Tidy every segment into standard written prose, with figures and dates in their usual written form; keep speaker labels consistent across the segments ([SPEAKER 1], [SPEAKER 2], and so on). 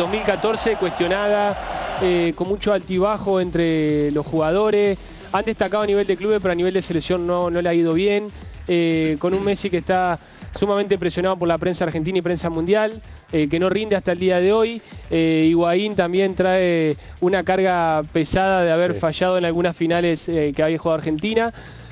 [SPEAKER 1] 2014 cuestionada, con mucho altibajo entre los jugadores. Han destacado a nivel de clubes, pero a nivel de selección no le ha ido bien. Con un Messi que está sumamente presionado por la prensa argentina y prensa mundial, que no rinde hasta el día de hoy. Higuaín también trae una carga pesada de haber fallado en algunas finales que había jugado Argentina.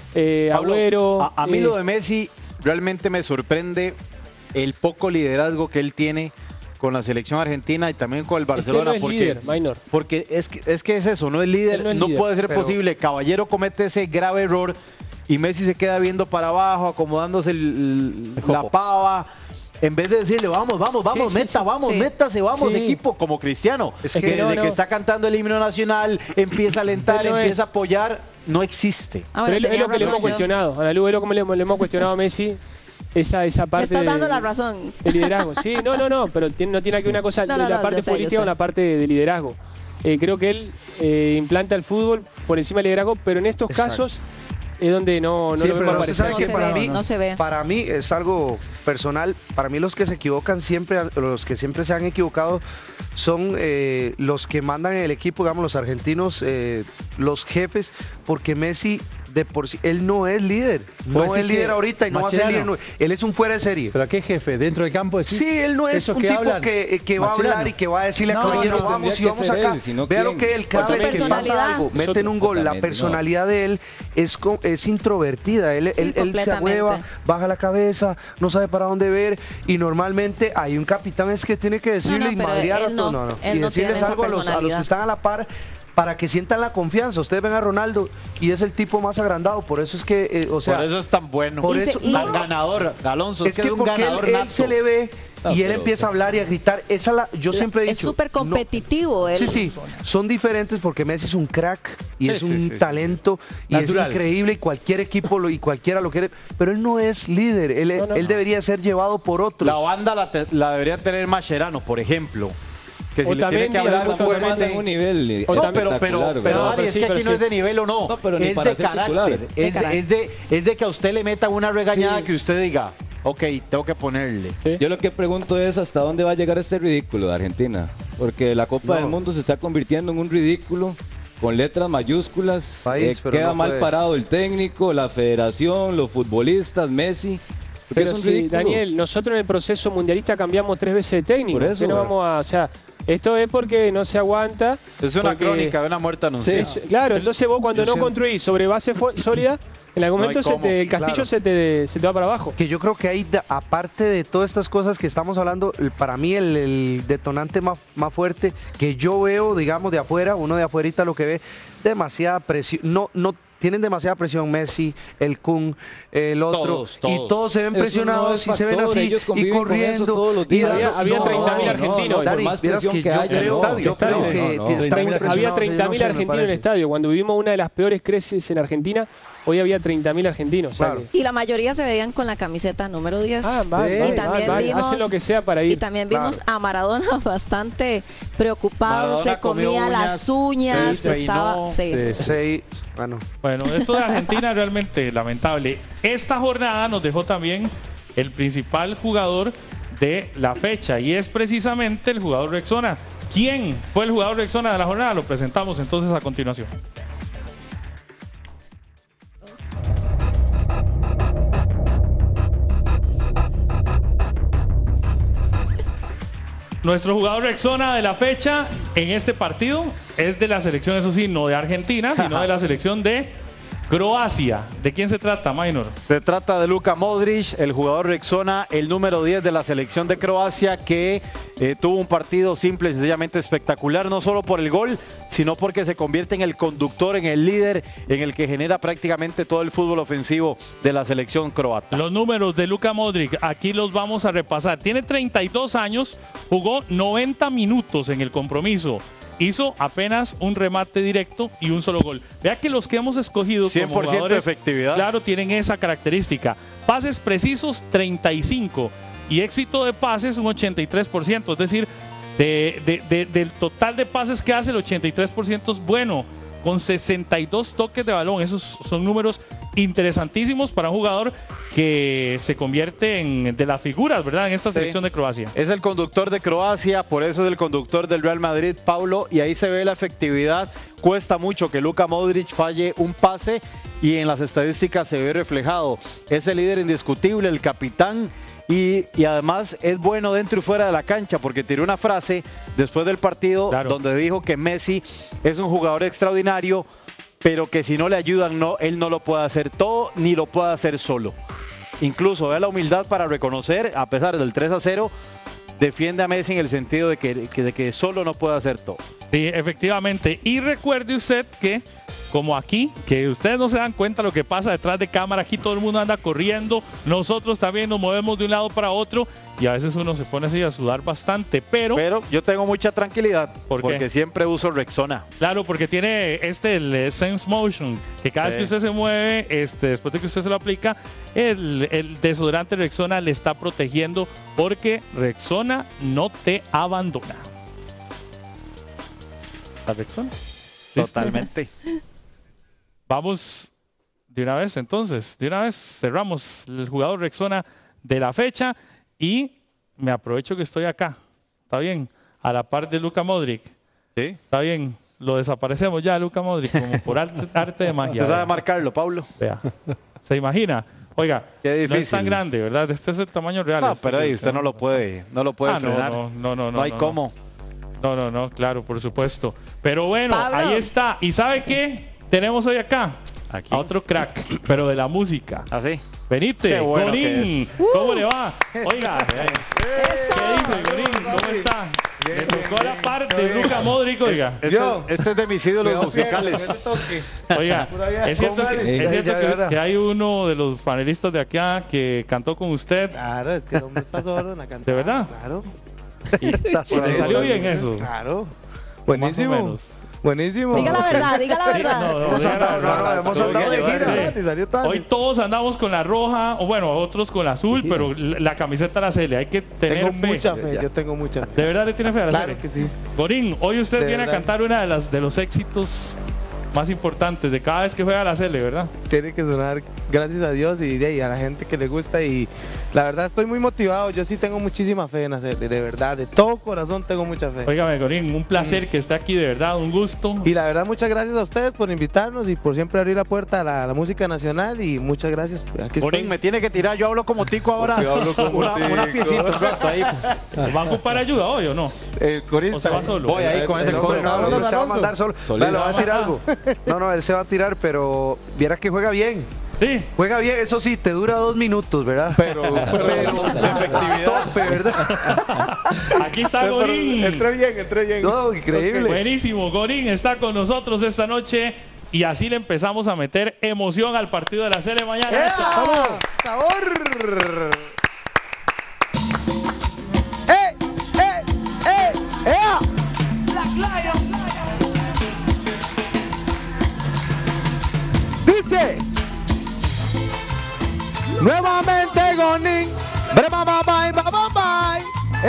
[SPEAKER 1] Agüero.
[SPEAKER 2] A mí lo de Messi realmente me sorprende el poco liderazgo que él tiene con la selección argentina y también con el Barcelona.
[SPEAKER 1] Es que no es líder, Maynor.
[SPEAKER 2] Porque es que es eso, no es líder,
[SPEAKER 1] no es
[SPEAKER 2] no
[SPEAKER 1] líder,
[SPEAKER 2] puede ser posible. Caballero comete ese grave error y Messi se queda viendo para abajo, acomodándose la pava. En vez de decirle, vamos, métase, equipo, como Cristiano.
[SPEAKER 1] Es
[SPEAKER 2] que
[SPEAKER 1] que
[SPEAKER 2] desde que está cantando el himno nacional, empieza a alentar, empieza a apoyar, no existe.
[SPEAKER 1] Pero es lo que le hemos cuestionado, Analu, es lo que le hemos cuestionado a Messi. Esa parte.
[SPEAKER 3] Me estás dando la razón.
[SPEAKER 1] El liderazgo, sí, no, pero no tiene que ver una cosa de la parte política con la parte de liderazgo. Creo que él implanta el fútbol por encima del liderazgo, pero en estos casos es donde no lo vemos aparecer.
[SPEAKER 3] No se ve.
[SPEAKER 4] Para mí es algo personal. Para mí los que se equivocan siempre, los que siempre se han equivocado son los que mandan en el equipo, digamos, los argentinos, los jefes, porque Messi de por sí, él no es líder. No es líder ahorita y no va a ser líder. No, él es un fuera de serie.
[SPEAKER 5] ¿Pero a qué jefe? ¿Dentro del campo?
[SPEAKER 4] Sí, él no es un tipo que va a hablar y que va a decirle a Caballero, vamos y vamos acá. Vea lo que él, cada vez que pasa algo, meten un gol. La personalidad de él es introvertida. Él se ahueva, baja la cabeza, no sabe para dónde ver y normalmente hay un capitán es que tiene que decirle y madrear a todos. Y decirles algo a los que están a la par, para que sientan la confianza. Ustedes ven a Ronaldo y es el tipo más agrandado, por eso es que, o sea...
[SPEAKER 2] Por eso es tan bueno.
[SPEAKER 4] Por eso,
[SPEAKER 2] tan ganador, Alonso.
[SPEAKER 4] Es que un ganador él se le ve y él empieza a hablar y a gritar. Yo siempre he dicho...
[SPEAKER 3] Es súper competitivo.
[SPEAKER 4] No, sí, son diferentes porque Messi es un crack y es un talento y natural. Es increíble y cualquier equipo y cualquiera lo quiere, pero él no es líder. Él debería ser llevado por otros.
[SPEAKER 2] La banda la debería tener Mascherano, por ejemplo. Que si le tiene que hablar
[SPEAKER 6] en un nivel
[SPEAKER 2] pero es que aquí no es de nivel o no,
[SPEAKER 6] pero
[SPEAKER 2] es de carácter, es de que a usted le meta una regañada que usted diga, ok, tengo que ponerle.
[SPEAKER 6] Yo lo que pregunto es hasta dónde va a llegar este ridículo de Argentina, porque la Copa del Mundo se está convirtiendo en un ridículo con letras mayúsculas, queda mal parado el técnico, la federación, los futbolistas, Messi.
[SPEAKER 1] Pero sí, Daniel, nosotros en el proceso mundialista cambiamos 3 veces de técnico.
[SPEAKER 6] Por eso,
[SPEAKER 1] no vamos a, o sea, esto es porque no se aguanta.
[SPEAKER 2] Es una crónica de una muerte anunciada.
[SPEAKER 1] Claro, entonces vos cuando no construís sobre base sólida, en algún momento el castillo se te va para abajo.
[SPEAKER 4] Que yo creo que hay, aparte de todas estas cosas que estamos hablando, para mí el detonante más fuerte que yo veo, digamos, de afuera, uno de afuerita lo que ve, demasiada presión, no tienen demasiada presión, Messi, el Kun, el otro,
[SPEAKER 2] todos.
[SPEAKER 4] Y todos se ven presionados y se ven así y corriendo.
[SPEAKER 6] Todos los días.
[SPEAKER 1] Había 30.000 argentinos.
[SPEAKER 6] Por más presión que haya,
[SPEAKER 1] había 30.000 argentinos en el estadio. Cuando vivimos una de las peores crisis en Argentina, hoy había 30.000 argentinos. O sea
[SPEAKER 3] y la mayoría se veían con la camiseta número 10.
[SPEAKER 1] Hacen lo que sea para ir.
[SPEAKER 3] Y también vimos a Maradona bastante preocupado, se comía las uñas, estaba...
[SPEAKER 7] Bueno, esto de Argentina es realmente lamentable. Esta jornada nos dejó también el principal jugador de la fecha y es precisamente el jugador Rexona. ¿Quién fue el jugador Rexona de la jornada? Lo presentamos entonces a continuación. Nuestro jugador Rexona de la fecha en este partido es de la selección, eso sí, no de Argentina, sino de la selección de Croacia. ¿De quién se trata, Maynor?
[SPEAKER 2] Se trata de Luka Modric, el jugador Rexona, el número 10 de la selección de Croacia, que tuvo un partido simple y sencillamente espectacular, no solo por el gol, sino porque se convierte en el conductor, en el líder, en el que genera prácticamente todo el fútbol ofensivo de la selección croata.
[SPEAKER 7] Los números de Luka Modric, aquí los vamos a repasar. Tiene 32 años, jugó 90 minutos en el compromiso. Hizo apenas un remate directo y un solo gol. Vea que los que hemos escogido
[SPEAKER 2] 100%
[SPEAKER 7] como jugadores,
[SPEAKER 2] de efectividad.
[SPEAKER 7] Claro, tienen esa característica. Pases precisos, 35. Y éxito de pases, un 83%. Es decir, del total de pases que hace, el 83% es bueno. con 62 toques de balón. Esos son números interesantísimos para un jugador que se convierte en de las figuras, ¿verdad? En esta selección de Croacia.
[SPEAKER 2] Es el conductor de Croacia, por eso es el conductor del Real Madrid, Paulo, y ahí se ve la efectividad. Cuesta mucho que Luka Modric falle un pase y en las estadísticas se ve reflejado. Es el líder indiscutible, el capitán, y además es bueno dentro y fuera de la cancha, porque tiró una frase después del partido donde dijo que Messi es un jugador extraordinario, pero que si no le ayudan, él no lo puede hacer todo ni lo puede hacer solo. Incluso vea la humildad para reconocer, a pesar del 3-0, defiende a Messi en el sentido de que solo no puede hacer todo.
[SPEAKER 7] Sí, efectivamente. Y recuerde usted que, como aquí, que ustedes no se dan cuenta lo que pasa detrás de cámara, aquí todo el mundo anda corriendo, nosotros también nos movemos de un lado para otro y a veces uno se pone así a sudar bastante, pero
[SPEAKER 2] yo tengo mucha tranquilidad porque siempre uso Rexona.
[SPEAKER 7] Claro, porque tiene el Sense Motion, que cada vez que usted se mueve, después de que usted se lo aplica, el desodorante Rexona le está protegiendo, porque Rexona no te abandona. ¿La Rexona?
[SPEAKER 2] Totalmente.
[SPEAKER 7] Vamos de una vez entonces, cerramos el jugador Rexona de la fecha y me aprovecho que estoy acá, ¿está bien? A la par de Luka Modric.
[SPEAKER 2] Sí.
[SPEAKER 7] Está bien, lo desaparecemos ya, Luka Modric, como por arte de magia.
[SPEAKER 2] Usted sabe marcarlo, Pablo.
[SPEAKER 7] Vea, ¿se imagina? Oiga, no es tan grande, ¿verdad? Este es el tamaño real.
[SPEAKER 2] No, pero ahí usted no lo puede frenar.
[SPEAKER 7] No
[SPEAKER 2] hay cómo.
[SPEAKER 7] No, claro, por supuesto. Pero bueno,
[SPEAKER 3] Pablo.
[SPEAKER 7] Ahí está. ¿Y sabe qué? Tenemos hoy acá a otro crack, pero de la música.
[SPEAKER 2] ¿Ah, sí?
[SPEAKER 7] Venite,
[SPEAKER 2] bueno
[SPEAKER 7] Gorín. ¿Cómo le va? Oiga, ¿qué dice, Gorín? ¿Cómo está? Le tocó la parte de Luka Modric, oiga.
[SPEAKER 2] Este es de mis ídolos musicales.
[SPEAKER 7] Oiga, es cierto que hay uno de los panelistas de acá que cantó con usted.
[SPEAKER 5] Claro, es que el hombre está solo en la cantada.
[SPEAKER 7] ¿De verdad?
[SPEAKER 5] Claro.
[SPEAKER 7] ¿Y le salió bien eso?
[SPEAKER 5] Claro.
[SPEAKER 7] Buenísimo.
[SPEAKER 5] Más o menos. Buenísimo.
[SPEAKER 3] Diga la verdad, diga la verdad.
[SPEAKER 5] Hemos andado de gira.
[SPEAKER 7] Hoy todos andamos con la roja, o bueno, otros con la azul, pero la camiseta la Cele, hay que tener
[SPEAKER 5] Tengo
[SPEAKER 7] fe.
[SPEAKER 5] mucha fe, yo tengo mucha fe.
[SPEAKER 7] ¿De verdad le tiene fe a la
[SPEAKER 5] Claro
[SPEAKER 7] Cele?
[SPEAKER 5] que sí.
[SPEAKER 7] Gorín, hoy usted
[SPEAKER 5] De
[SPEAKER 7] viene a
[SPEAKER 5] verdad.
[SPEAKER 7] cantar una de los éxitos más importantes de cada vez que juega la Cele, ¿verdad?
[SPEAKER 5] Tiene que sonar, gracias a Dios y a la gente que le gusta, y la verdad estoy muy motivado. Yo sí tengo muchísima fe en hacerle, de verdad, de todo corazón tengo mucha fe.
[SPEAKER 7] Óigame, Gorín, un placer que esté aquí, de verdad, un gusto.
[SPEAKER 5] Y la verdad, muchas gracias a ustedes por invitarnos y por siempre abrir la puerta a la música nacional, y muchas gracias. Aquí
[SPEAKER 2] Gorín,
[SPEAKER 5] estoy.
[SPEAKER 2] me tiene que tirar, yo hablo como tico ahora. Una piecita, corto ahí.
[SPEAKER 7] ¿Va a ocupar ayuda hoy o no?
[SPEAKER 5] El corista.
[SPEAKER 7] ¿O se va solo?
[SPEAKER 2] Voy ahí con ese coro.
[SPEAKER 4] No, se va a mandar solo. Le voy a decir algo. No, él se va a tirar, pero viera que juega bien.
[SPEAKER 7] Sí.
[SPEAKER 4] Juega bien, eso sí, te dura 2 minutos, ¿verdad?
[SPEAKER 5] Pero
[SPEAKER 4] de efectividad. Tope, ¿verdad?
[SPEAKER 7] Aquí está Gorín.
[SPEAKER 5] Entré bien.
[SPEAKER 4] No, increíble.
[SPEAKER 7] Buenísimo, Gorín está con nosotros esta noche y así le empezamos a meter emoción al partido de la Cele mañana.
[SPEAKER 5] ¡Sabor! ¡Sabor! ¡Ea! Dice nuevamente Gonín, bye.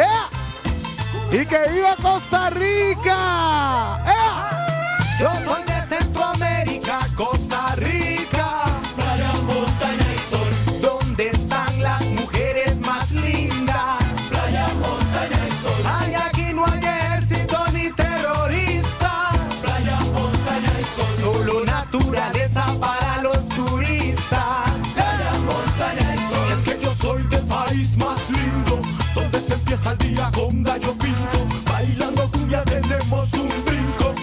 [SPEAKER 5] Y que viva Costa Rica. Yo soy de Centroamérica, Costa Rica, playa, montaña y sol. ¿Dónde están las mujeres más lindas? Playa, montaña y sol. Ay, aquí no hay ejército ni terroristas. Playa, montaña y sol. Solo naturaleza para los turistas. Playa, montaña y sol. Es que yo soy del país más lindo, donde se empieza el día con gallo pinto. Bailando cumbia tenemos un brinco.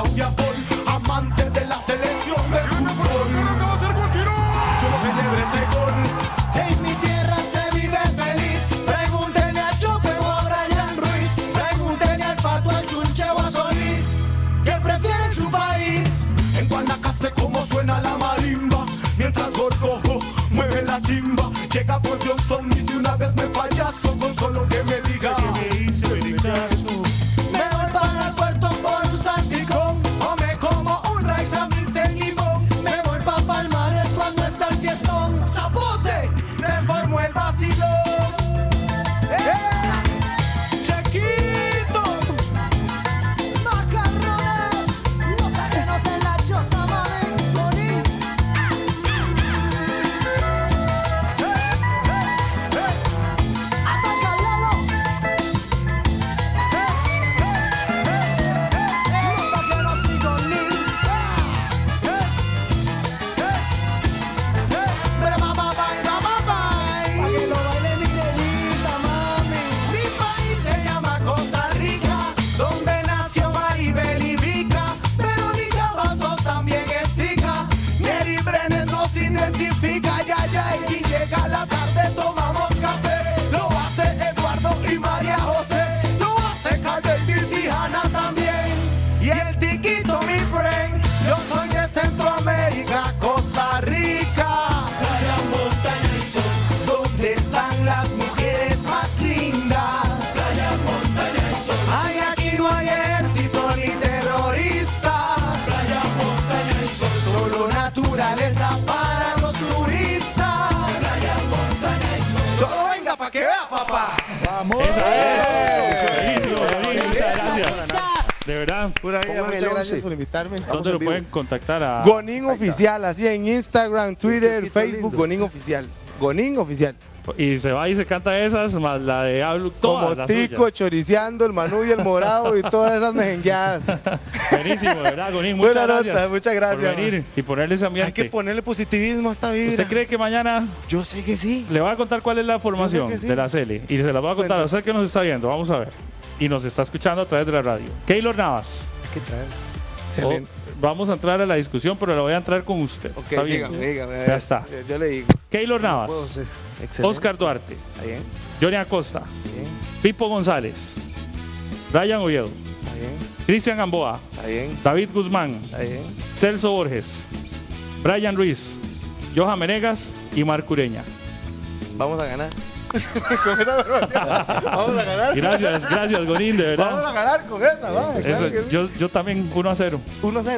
[SPEAKER 5] Claudia Paul, amante de la selección del fútbol. Yo celebré ese gol. En mi tierra se vive feliz. Pregúntele a Chope o a Brian Ruiz. Pregúntele al Pato, al Chunche o a Solís, que prefiere su país. En Guanacaste como suena la marimba, mientras Gorgojo mueve la timba. Llega Porción Son y de una vez me payaso con solo que me diga que me hice vericazo. Me voy para el puerto por un salpicón, o me como un rice a mil en limón. Me voy pa' Palmares cuando está el fiestón. ¡Zapote! Se formó el vacilón. ¡Chequito! Macarrones, los ajenos en la choza, mami. Costa Rica, playa, montaña y sol. ¿Dónde están las mujeres más lindas? Playa, montaña y sol. Ay, aquí no hay ejército ni terroristas. Playa, montaña y sol. Solo naturaleza para los turistas. Playa, montaña y sol. Solo venga pa' que vea, papá.
[SPEAKER 7] ¡Vamos! ¡Esa es! Buenísimo, muchas gracias. De verdad.
[SPEAKER 5] Pura vida, muchas gracias por invitarme.
[SPEAKER 7] ¿Dónde lo pueden contactar? A
[SPEAKER 5] Gonin Oficial, así en Instagram, Twitter, Facebook, Gonin Oficial. Gonin Oficial.
[SPEAKER 7] Y se va y se canta esas, más la de Hablo, todas
[SPEAKER 5] como
[SPEAKER 7] las
[SPEAKER 5] Tico,
[SPEAKER 7] suyas.
[SPEAKER 5] Choriceando, el Manú y el Morado y todas esas mejengueadas.
[SPEAKER 7] Buenísimo, de verdad, Gonin. Muchas gracias.
[SPEAKER 5] Muchas gracias.
[SPEAKER 7] Por venir y ponerle ese ambiente.
[SPEAKER 5] Hay que ponerle positivismo a esta vida.
[SPEAKER 7] ¿Usted cree que mañana?
[SPEAKER 5] Yo sé que sí.
[SPEAKER 7] Le voy a contar cuál es la formación
[SPEAKER 5] sí.
[SPEAKER 7] de la Cele. Y se la voy a contar a usted que nos está viendo. Vamos a ver. Y nos está escuchando a través de la radio. Keylor Navas.
[SPEAKER 5] Hay que traer. Excelente.
[SPEAKER 7] Vamos a entrar a la discusión, pero la voy a entrar con usted.
[SPEAKER 5] Ok,
[SPEAKER 7] ¿Está bien?
[SPEAKER 5] dígame.
[SPEAKER 7] Ya está.
[SPEAKER 5] Yo le digo.
[SPEAKER 7] Keylor Navas.
[SPEAKER 5] Excelente.
[SPEAKER 7] Oscar Duarte.
[SPEAKER 5] Está bien.
[SPEAKER 7] Johnny Acosta.
[SPEAKER 5] Bien.
[SPEAKER 7] Pipo González. Brian Oviedo.
[SPEAKER 5] Está bien.
[SPEAKER 7] Cristian Gamboa.
[SPEAKER 5] Está bien.
[SPEAKER 7] David Guzmán.
[SPEAKER 5] Está bien.
[SPEAKER 7] Celso Borges. Brian Ruiz. Johan Menegas y Marc Ureña.
[SPEAKER 5] Vamos a ganar. Con esa formación. Vamos a ganar.
[SPEAKER 7] Gracias, Gonin, de verdad.
[SPEAKER 5] Vamos a ganar con esa, va. Claro que sí.
[SPEAKER 7] Yo también 1-0.
[SPEAKER 5] 1-0. 1-0,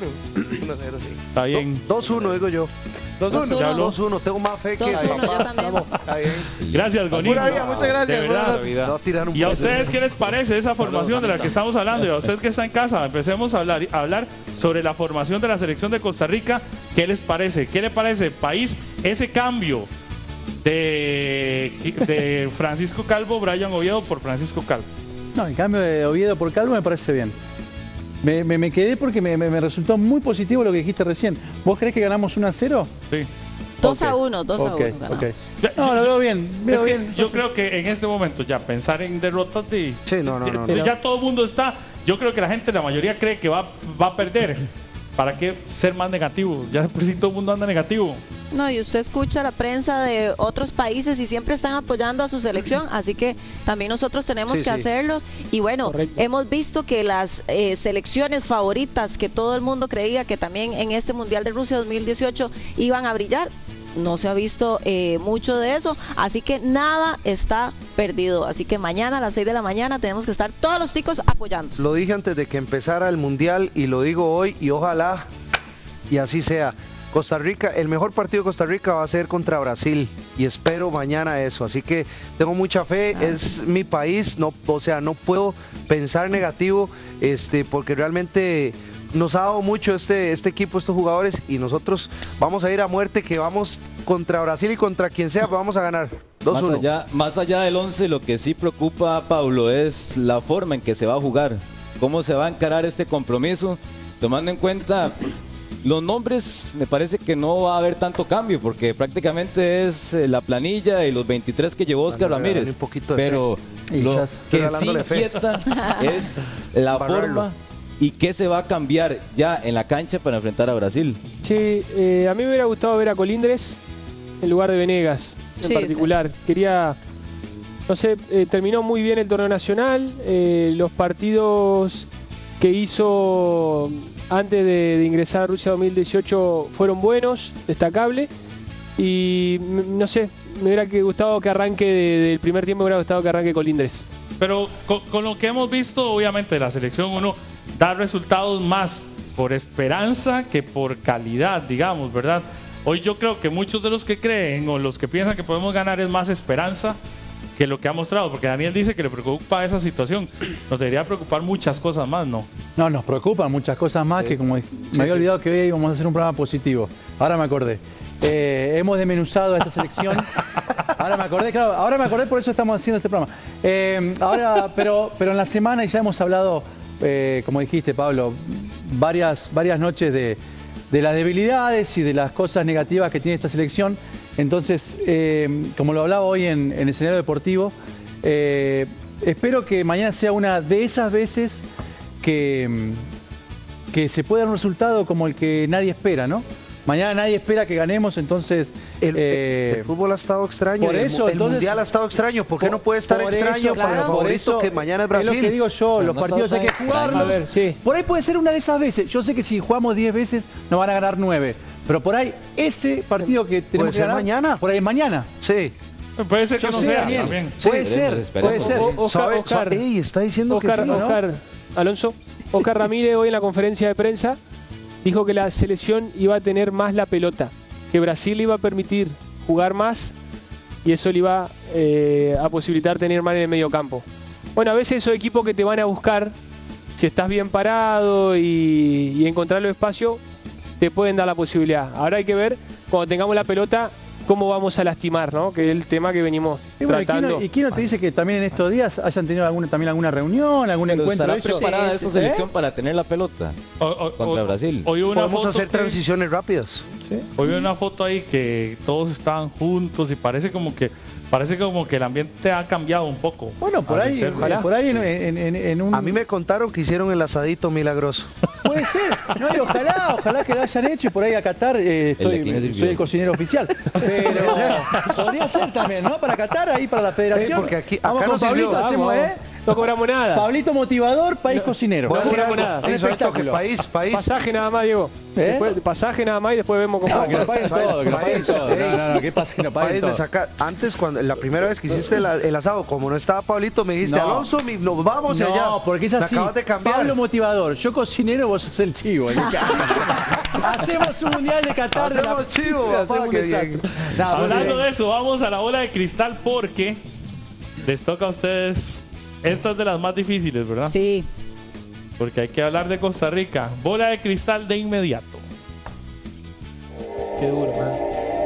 [SPEAKER 5] sí.
[SPEAKER 7] Está bien.
[SPEAKER 4] 2-1, digo yo.
[SPEAKER 5] 2-1.
[SPEAKER 7] ¿Ya habló?
[SPEAKER 4] 2-1, tengo más fe que
[SPEAKER 3] 2-1, yo también.
[SPEAKER 5] Está bien.
[SPEAKER 7] Gracias, Gonin.
[SPEAKER 5] Pura vida, muchas gracias.
[SPEAKER 7] De verdad.
[SPEAKER 4] No, tirar un
[SPEAKER 7] ¿Y a
[SPEAKER 4] poco.
[SPEAKER 7] ustedes qué les parece esa formación de la que estamos hablando? Y a usted que está en casa, empecemos a hablar sobre la formación de la selección de Costa Rica. ¿Qué les parece? ¿Qué le parece, país, ese cambio de Francisco Calvo, Brian Oviedo por Francisco Calvo?
[SPEAKER 8] No, el cambio de Oviedo por Calvo me parece bien. Me quedé porque me resultó muy positivo lo que dijiste recién. ¿Vos crees que ganamos 1-0?
[SPEAKER 7] Sí.
[SPEAKER 3] 2-1, 2-1.
[SPEAKER 8] Okay.
[SPEAKER 3] ganamos.
[SPEAKER 8] No, lo veo bien.
[SPEAKER 7] Es que yo creo que en este momento ya pensar en derrotas ya todo el mundo está. Yo creo que la gente, la mayoría cree que va a perder. ¿Para qué ser más negativo? Ya por sí todo el mundo anda negativo.
[SPEAKER 3] No, y usted escucha la prensa de otros países y siempre están apoyando a su selección, así que también nosotros tenemos que hacerlo. Y bueno, hemos visto que las selecciones favoritas que todo el mundo creía que también en este Mundial de Rusia 2018 iban a brillar, no se ha visto mucho de eso, así que nada está perdido. Así que mañana a las 6 de la mañana tenemos que estar todos los ticos apoyando.
[SPEAKER 4] Lo dije antes de que empezara el Mundial y lo digo hoy y ojalá y así sea. Costa Rica, el mejor partido de Costa Rica va a ser contra Brasil y espero mañana eso, así que tengo mucha fe, es mi país, no puedo pensar negativo, porque realmente nos ha dado mucho este equipo, estos jugadores, y nosotros vamos a ir a muerte, que vamos contra Brasil y contra quien sea, pero vamos a ganar 2-1.
[SPEAKER 6] Más allá del 11, lo que sí preocupa, Pablo, es la forma en que se va a jugar, cómo se va a encarar este compromiso, tomando en cuenta los nombres. Me parece que no va a haber tanto cambio, porque prácticamente es la planilla y los 23 que llevó Oscar Ramírez, pero lo que sí inquieta es la forma ¿Y qué se va a cambiar ya en la cancha para enfrentar a Brasil?
[SPEAKER 1] Sí, a mí me hubiera gustado ver a Colindres en lugar de Venegas en particular. Quería, no sé, terminó muy bien el torneo nacional, los partidos que hizo antes de ingresar a Rusia 2018 fueron buenos, destacables, y no sé, me hubiera gustado que arranque del primer tiempo, me hubiera gustado que arranque Colindres.
[SPEAKER 7] Pero con lo que hemos visto, obviamente la selección uno da resultados más por esperanza que por calidad, digamos, ¿verdad? Hoy yo creo que muchos de los que creen o los que piensan que podemos ganar es más esperanza que lo que ha mostrado, porque Daniel dice que le preocupa esa situación. Nos debería preocupar muchas cosas más, ¿no?
[SPEAKER 8] No, nos preocupan muchas cosas más, que como me había olvidado que hoy íbamos a hacer un programa positivo. Ahora me acordé. Hemos desmenuzado a esta selección. Ahora me acordé, claro, ahora me acordé, por eso estamos haciendo este programa. Pero en la semana ya hemos hablado, como dijiste, Pablo, varias noches de las debilidades y de las cosas negativas que tiene esta selección. Entonces, como lo hablaba hoy en el escenario deportivo, espero que mañana sea una de esas veces que se pueda dar un resultado como el que nadie espera, ¿no? Mañana nadie espera que ganemos, entonces...
[SPEAKER 4] El fútbol ha estado extraño,
[SPEAKER 8] por eso,
[SPEAKER 4] el mundial ha estado extraño. ¿Por qué no puede estar extraño para el favorito que mañana es Brasil?
[SPEAKER 8] Es lo que digo yo, los partidos hay que jugarlos. A ver, sí. Por ahí puede ser una de esas veces. Yo sé que si jugamos 10 veces nos van a ganar 9. Pero por ahí ese partido que tenemos que ganar...
[SPEAKER 4] mañana.
[SPEAKER 8] Por ahí es mañana.
[SPEAKER 4] Sí.
[SPEAKER 7] Puede ser que no sea también.
[SPEAKER 8] Puede ser.
[SPEAKER 1] Oscar,
[SPEAKER 4] está diciendo que sí, ¿no?
[SPEAKER 1] Alonso, Oscar Ramírez hoy en la conferencia de prensa dijo que la selección iba a tener más la pelota, que Brasil le iba a permitir jugar más y eso le iba a posibilitar tener más en el medio campo. Bueno, a veces esos equipos que te van a buscar, si estás bien parado y encontrar los espacios, te pueden dar la posibilidad. Ahora hay que ver, cuando tengamos la pelota, cómo vamos a lastimar, ¿no? Que es el tema que venimos tratando.
[SPEAKER 8] ¿Y quién no te dice que también en estos días hayan tenido alguna reunión, algún encuentro?
[SPEAKER 6] ¿Estará preparada esta selección para tener la pelota contra Brasil?
[SPEAKER 4] Podemos hacer transiciones rápidas.
[SPEAKER 7] ¿Sí? Hoy vi una foto ahí que todos estaban juntos y parece como que el ambiente ha cambiado un poco.
[SPEAKER 8] Bueno, por ahí en un...
[SPEAKER 4] A mí me contaron que hicieron el asadito milagroso.
[SPEAKER 8] Puede ser. No, y ojalá que lo hayan hecho y por ahí a Qatar soy el cocinero oficial. Pero podría ser también, ¿no? Para Qatar, ahí para la federación.
[SPEAKER 4] Porque acá
[SPEAKER 8] vamos con Pablito, hacemos,
[SPEAKER 1] no cobramos nada.
[SPEAKER 8] Pablito motivador, país cocinero.
[SPEAKER 1] No cobramos nada.
[SPEAKER 4] Un espectáculo. País.
[SPEAKER 1] Pasaje nada más, Diego. Después, pasaje nada más y después vemos cómo.
[SPEAKER 8] Que lo paguen todo, que lo paguen todo. No, ¿qué pasa? Que lo paguen todo.
[SPEAKER 4] Antes, cuando la primera vez que hiciste el asado, como no estaba Pablito, me dijiste, Alonso, nos vamos allá.
[SPEAKER 8] No, porque es así.
[SPEAKER 4] Acabas de cambiar.
[SPEAKER 8] Pablo motivador, yo cocinero, vos sos el chivo. Hacemos un mundial de Qatar.
[SPEAKER 4] Hacemos chivo, papá,
[SPEAKER 7] Hablando de eso, vamos a la bola de cristal porque les toca a ustedes. Esta es de las más difíciles, ¿verdad?
[SPEAKER 3] Sí.
[SPEAKER 7] Porque hay que hablar de Costa Rica. Bola de cristal de inmediato.
[SPEAKER 1] Qué duro, man.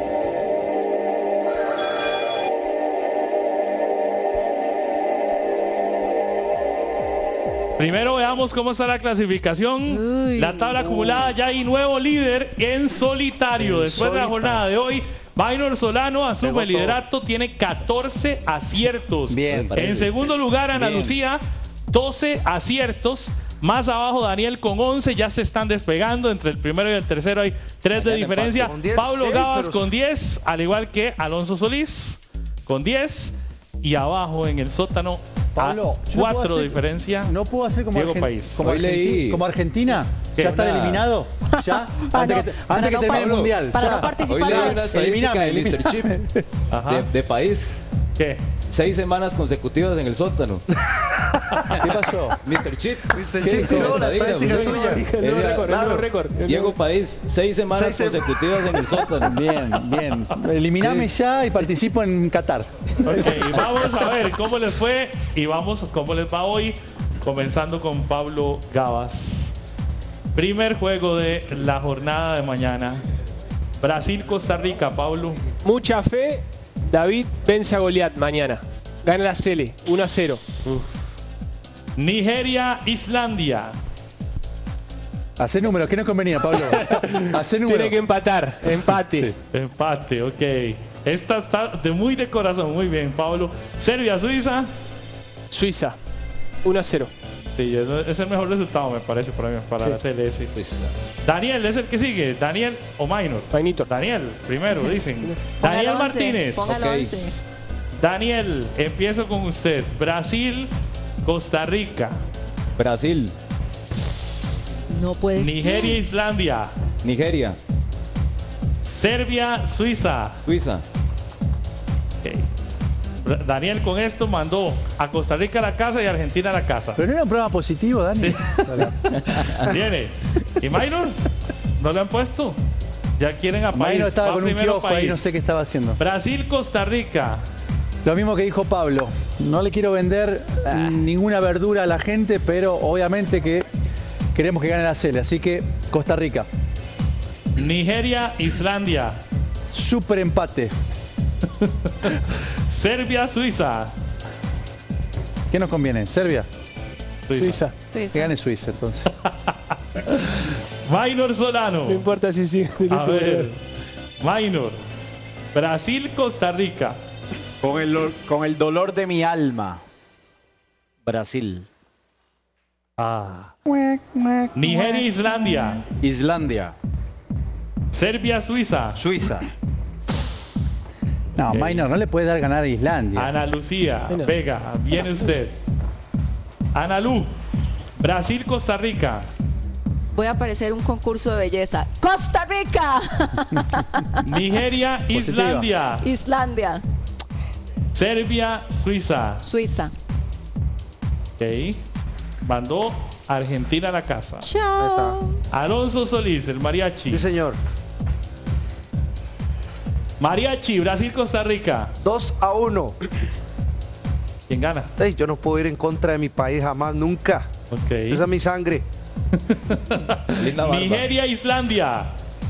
[SPEAKER 7] Primero veamos cómo está la clasificación. La tabla acumulada, ya hay nuevo líder en solitario. Después de la jornada de hoy, Maynor Solano asume el liderato, tiene 14 aciertos.
[SPEAKER 8] Bien,
[SPEAKER 7] en segundo lugar, Ana Lucía, 12 aciertos. Más abajo, Daniel con 11, ya se están despegando. Entre el primero y el tercero hay 3 de diferencia. Pablo Gabas con 10, al igual que Alonso Solís con 10. Y abajo en el sótano,
[SPEAKER 8] Pablo,
[SPEAKER 7] 4 de diferencia.
[SPEAKER 8] No puedo hacer como
[SPEAKER 7] Diego País.
[SPEAKER 8] Como Argentina. ¿Ya están eliminados? ¿Ya? Antes que termine el mundial.
[SPEAKER 3] Para no participar.
[SPEAKER 6] Hoy leí una estadística de Mr. Chip de País.
[SPEAKER 7] ¿Qué?
[SPEAKER 6] 6 semanas consecutivas en el sótano.
[SPEAKER 8] ¿Qué pasó?
[SPEAKER 6] Mr. Chip.
[SPEAKER 4] Mr. Chip, no, la estadística tuya.
[SPEAKER 1] Récord.
[SPEAKER 6] Diego País, 6 semanas consecutivas en el sótano.
[SPEAKER 8] Bien. Eliminame ya y participo en Qatar.
[SPEAKER 7] Ok, vamos a ver cómo les fue y vamos cómo les va hoy, comenzando con Pablo Gabas. Primer juego de la jornada de mañana. Brasil-Costa Rica, Pablo.
[SPEAKER 1] Mucha fe. David vence a Goliat mañana. Gana la Sele, 1-0.
[SPEAKER 7] Nigeria-Islandia.
[SPEAKER 8] Hacé números, ¿qué nos convenía, Pablo? Hacé números.
[SPEAKER 1] Tiene que empatar, empate.
[SPEAKER 7] Sí, empate, ok. Esta está muy de corazón, muy bien, Pablo. Serbia-Suiza.
[SPEAKER 1] Suiza, 1-0.
[SPEAKER 7] Sí, es el mejor resultado, me parece, para la CLS. Pues, Daniel es el que sigue. Daniel o Minor. Daniel, primero, dicen. Daniel Martínez.
[SPEAKER 3] Okay.
[SPEAKER 7] Daniel, empiezo con usted. Brasil, Costa Rica.
[SPEAKER 6] Brasil.
[SPEAKER 3] No puede ser.
[SPEAKER 7] Nigeria, Islandia.
[SPEAKER 6] Nigeria.
[SPEAKER 7] Serbia, Suiza.
[SPEAKER 6] Suiza.
[SPEAKER 7] Okay. Daniel con esto mandó a Costa Rica a la casa y a Argentina a la casa.
[SPEAKER 8] Pero no era un programa positivo, Dani.
[SPEAKER 7] Sí. Viene. ¿Y Minor? ¿No lo han puesto? Ya quieren a país.
[SPEAKER 8] Minor estaba
[SPEAKER 7] va
[SPEAKER 8] con un
[SPEAKER 7] primero
[SPEAKER 8] kiosco
[SPEAKER 7] país.
[SPEAKER 8] ahí, no sé qué estaba haciendo.
[SPEAKER 7] Brasil, Costa Rica.
[SPEAKER 8] Lo mismo que dijo Pablo. No le quiero vender ninguna verdura a la gente, pero obviamente que queremos que gane la Cele. Así que Costa Rica.
[SPEAKER 7] Nigeria, Islandia.
[SPEAKER 8] Súper empate.
[SPEAKER 7] Serbia, Suiza.
[SPEAKER 8] ¿Qué nos conviene? ¿Serbia?
[SPEAKER 1] Suiza.
[SPEAKER 8] Que gane Suiza, entonces.
[SPEAKER 7] Minor Solano.
[SPEAKER 1] No importa si sí.
[SPEAKER 7] A ver. Minor. Brasil, Costa Rica.
[SPEAKER 2] Con el dolor de mi alma. Brasil.
[SPEAKER 7] Nigeria, Islandia.
[SPEAKER 2] Islandia.
[SPEAKER 7] Serbia, Suiza.
[SPEAKER 2] Suiza.
[SPEAKER 8] No, Minor, no le puedes dar ganar a Islandia.
[SPEAKER 7] Ana Lucía Vega, viene usted. Ana Lu, Brasil, Costa Rica.
[SPEAKER 3] Voy a aparecer un concurso de belleza. ¡Costa Rica!
[SPEAKER 7] Nigeria, Islandia.
[SPEAKER 3] Islandia.
[SPEAKER 7] Serbia, Suiza.
[SPEAKER 3] Suiza.
[SPEAKER 7] Ok. Mandó Argentina a la casa.
[SPEAKER 3] Chao.
[SPEAKER 7] Alonso Solís, el mariachi.
[SPEAKER 4] Sí, señor.
[SPEAKER 7] Mariachi, Brasil, Costa Rica.
[SPEAKER 4] 2-1.
[SPEAKER 7] ¿Quién gana?
[SPEAKER 4] Ey, yo no puedo ir en contra de mi país jamás, nunca.
[SPEAKER 7] Ok.
[SPEAKER 4] Esa es mi sangre.
[SPEAKER 7] Nigeria, Islandia.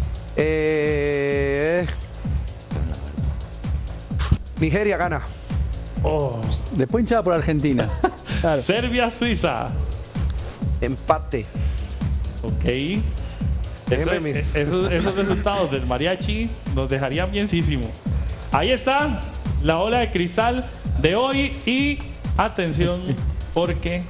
[SPEAKER 4] Nigeria gana.
[SPEAKER 7] Oh.
[SPEAKER 8] Después hinchada por Argentina.
[SPEAKER 1] Claro.
[SPEAKER 7] Serbia, Suiza.
[SPEAKER 4] Empate.
[SPEAKER 7] Ok. Esos resultados del mariachi nos dejarían bienísimo. Ahí está la ola de cristal de hoy y atención porque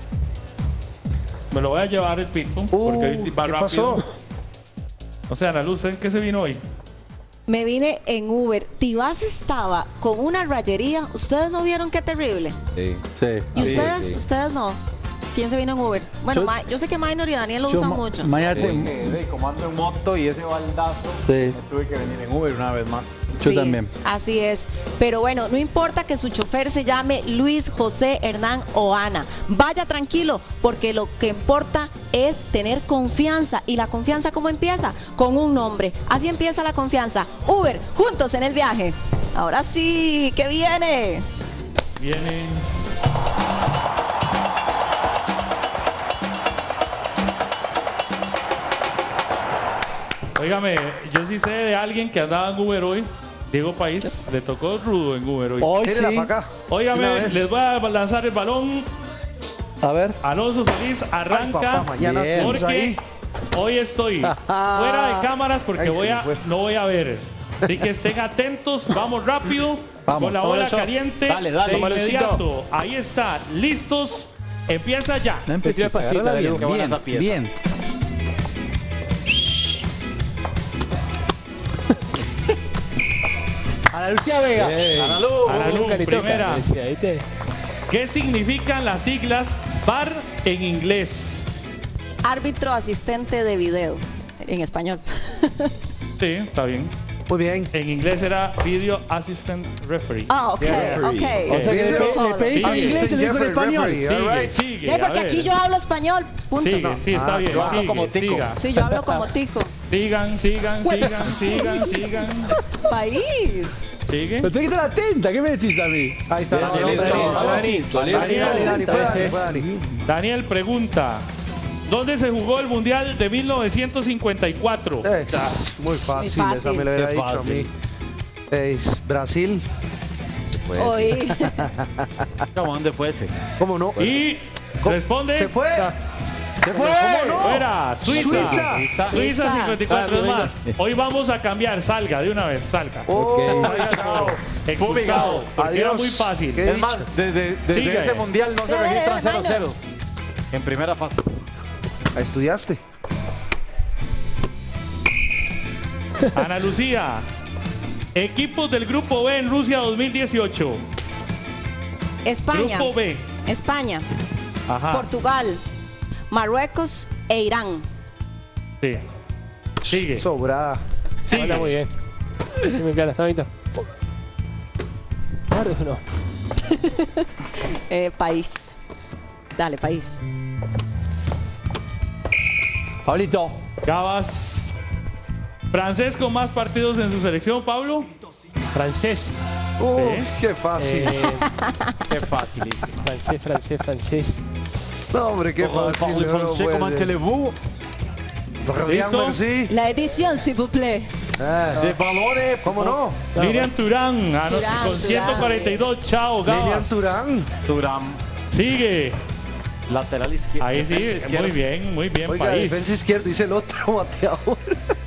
[SPEAKER 7] me lo voy a llevar el pico porque hoy va
[SPEAKER 4] ¿qué
[SPEAKER 7] rápido.
[SPEAKER 4] pasó?
[SPEAKER 7] O sea, Ana Luz, ¿en qué se vino hoy?
[SPEAKER 3] Me vine en Uber. Tibás estaba con una rayería. ¿Ustedes no vieron qué terrible?
[SPEAKER 6] Sí.
[SPEAKER 3] ¿Y ustedes no? ¿Quién se vino en Uber? Bueno, yo sé que Minor y Daniel lo usan mucho.
[SPEAKER 2] Como ando en moto y ese baldazo, me tuve que venir en Uber una vez más.
[SPEAKER 8] Yo también.
[SPEAKER 3] Así es. Pero bueno, no importa que su chofer se llame Luis, José, Hernán o Ana. Vaya tranquilo, porque lo que importa es tener confianza. ¿Y la confianza cómo empieza? Con un nombre. Así empieza la confianza. Uber, juntos en el viaje. Ahora sí, ¿qué viene?
[SPEAKER 7] Viene... Óigame, yo sí sé de alguien que andaba en Uber hoy. Diego País, le tocó rudo en Uber hoy.
[SPEAKER 8] Hoy sí.
[SPEAKER 7] Óigame, les voy a lanzar el balón.
[SPEAKER 8] A ver.
[SPEAKER 7] Alonso Solís arranca.
[SPEAKER 4] Mañana
[SPEAKER 7] porque hoy estoy fuera de cámaras porque no voy a ver. Así que estén atentos, vamos rápido. Con la bola caliente.
[SPEAKER 2] Dale,
[SPEAKER 7] de inmediato. Ahí está, listos. Empieza ya.
[SPEAKER 8] No empecé bien. Ana Lucía Vega.
[SPEAKER 7] Ana Lu, primera. ¿Qué significan las siglas VAR en inglés?
[SPEAKER 3] Árbitro asistente de video, en español.
[SPEAKER 7] Sí, está bien.
[SPEAKER 4] Muy bien.
[SPEAKER 7] En inglés era Video Assistant Referee.
[SPEAKER 3] Ah, ok.
[SPEAKER 8] O sea que le pedí en inglés y te digo en español.
[SPEAKER 7] Sigue.
[SPEAKER 3] Porque aquí yo hablo español. Punto.
[SPEAKER 7] Sigue, sí, está bien.
[SPEAKER 2] Yo hablo como tico.
[SPEAKER 3] Sí, yo hablo como tico.
[SPEAKER 7] Sigan.
[SPEAKER 3] País.
[SPEAKER 7] Sigue.
[SPEAKER 8] Pero tenés que estar atenta. ¿Qué me decís a mí?
[SPEAKER 4] Ahí está.
[SPEAKER 7] Daniel pregunta: ¿dónde se jugó el Mundial de 1954?
[SPEAKER 4] Muy fácil, esa me lo había dicho a mí. Brasil.
[SPEAKER 3] Hoy.
[SPEAKER 2] ¿Dónde fue ese?
[SPEAKER 4] ¿Cómo no?
[SPEAKER 7] Y responde.
[SPEAKER 4] Se fue.
[SPEAKER 7] ¿Cómo no? Fuera, Suiza 54 es más. Hoy vamos a cambiar, salga de una vez, salga. Expulsado, porque era muy fácil.
[SPEAKER 2] Es más, desde ese mundial no se registran 0-0. En primera fase.
[SPEAKER 4] ¿Estudiaste?
[SPEAKER 7] Ana Lucía. Equipos del Grupo B en Rusia 2018.
[SPEAKER 3] España.
[SPEAKER 7] Grupo B.
[SPEAKER 3] España.
[SPEAKER 7] Ajá.
[SPEAKER 3] Portugal. Marruecos e Irán.
[SPEAKER 7] Sí. Sigue.
[SPEAKER 4] Sobrada.
[SPEAKER 7] Sigue.
[SPEAKER 1] Hola, muy bien. Me queda la ahorita. Claro, no.
[SPEAKER 3] País. Dale, país.
[SPEAKER 8] Pablito.
[SPEAKER 7] Gabas. Francés con más partidos en su selección, Pablo.
[SPEAKER 1] Francés.
[SPEAKER 4] Qué fácil.
[SPEAKER 2] Qué fácil.
[SPEAKER 1] Francés.
[SPEAKER 4] No, hombre, qué fácil.
[SPEAKER 2] ¿Cómo allez-vous?
[SPEAKER 7] ¿Listo?
[SPEAKER 3] La edición, s'il vous plaît.
[SPEAKER 2] De valores,
[SPEAKER 4] ¿Cómo no?
[SPEAKER 7] Lilian Turán, con 142. Chao, Gabas.
[SPEAKER 4] Lilian
[SPEAKER 2] Turán.
[SPEAKER 7] Sigue.
[SPEAKER 2] Lateral izquierdo.
[SPEAKER 7] Ahí sí, muy bien,
[SPEAKER 4] Oiga,
[SPEAKER 7] país.
[SPEAKER 4] defensa izquierda, dice el otro bateador.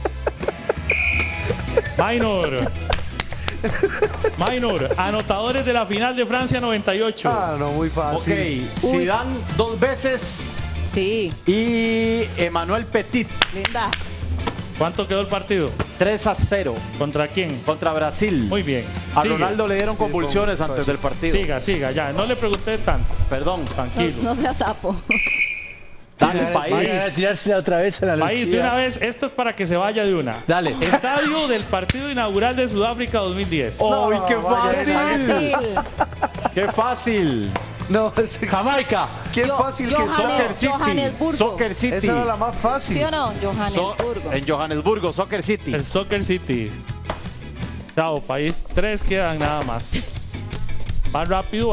[SPEAKER 7] Minor, anotadores de la final de Francia 98.
[SPEAKER 4] Ah, no, muy fácil.
[SPEAKER 2] Ok, Zidane 2 veces.
[SPEAKER 3] Sí.
[SPEAKER 2] Y Emmanuel Petit.
[SPEAKER 3] Linda.
[SPEAKER 7] ¿Cuánto quedó el partido?
[SPEAKER 2] 3-0.
[SPEAKER 7] ¿Contra quién?
[SPEAKER 2] Contra Brasil.
[SPEAKER 7] Muy bien.
[SPEAKER 2] A
[SPEAKER 7] Sigue.
[SPEAKER 2] Ronaldo le dieron convulsiones antes del partido.
[SPEAKER 7] Siga, ya. No le pregunté tanto.
[SPEAKER 2] Perdón.
[SPEAKER 7] Tranquilo.
[SPEAKER 3] No sea sapo.
[SPEAKER 2] Dale, país.
[SPEAKER 8] Vaya a tirarse otra vez a la
[SPEAKER 7] País, de
[SPEAKER 8] Lucía.
[SPEAKER 7] una vez, esto es para que se vaya de una.
[SPEAKER 8] Dale.
[SPEAKER 7] Estadio del partido inaugural de Sudáfrica 2010.
[SPEAKER 2] ¡Uy, qué
[SPEAKER 3] Qué
[SPEAKER 2] fácil!
[SPEAKER 3] fácil.
[SPEAKER 2] ¡Qué fácil!
[SPEAKER 4] No,
[SPEAKER 8] Jamaica.
[SPEAKER 4] qué fácil que
[SPEAKER 3] Johannes-
[SPEAKER 4] son.
[SPEAKER 3] Johannesburgo.
[SPEAKER 2] Soccer City.
[SPEAKER 4] Esa era la más fácil.
[SPEAKER 3] ¿Sí o no? Johannesburgo.
[SPEAKER 2] En Johannesburgo, Soccer City.
[SPEAKER 7] El Soccer City. Chao, país. 3 quedan nada más. Va rápido.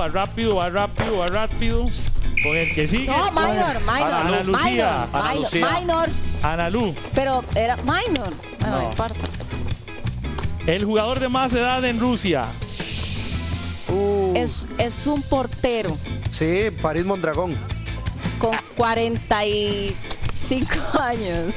[SPEAKER 7] Con el que sigue.
[SPEAKER 3] No,
[SPEAKER 7] Ana Lucía.
[SPEAKER 3] minor.
[SPEAKER 7] Analu.
[SPEAKER 3] Pero era minor. Bueno, no importa.
[SPEAKER 7] El jugador de más edad en Rusia.
[SPEAKER 3] Es un portero
[SPEAKER 4] Sí, París Mondragón.
[SPEAKER 3] con 45 años.